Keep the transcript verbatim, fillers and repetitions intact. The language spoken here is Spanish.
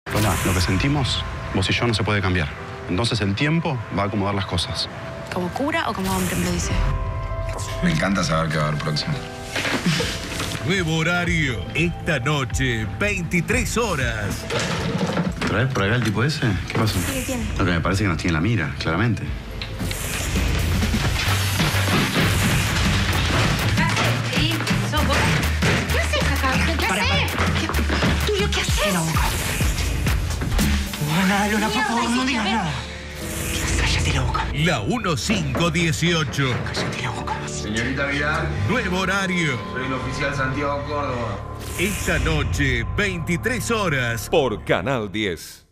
Hola, lo que sentimos, vos y yo, no se puede cambiar. Entonces el tiempo va a acomodar las cosas. ¿Como cura o como hombre me lo dice? Me encanta saber qué va a haber próximo. Nuevo horario. Esta noche, veintitrés horas. ¿Traes por acá el tipo ese? ¿Qué pasa? ¿Qué tiene? Lo que me parece que nos tiene la mira, claramente. ¿Y sos vos? ¿Qué haces acá? ¿Qué haces? ¿Tulio, qué haces? Nada, Lola, por favor, no digas nada. Cállate la boca. La quince dieciocho. Cállate la boca. Señorita Vidal, Nuevo horario. soy el oficial Santiago Córdoba. Esta noche, veintitrés horas. Por Canal diez.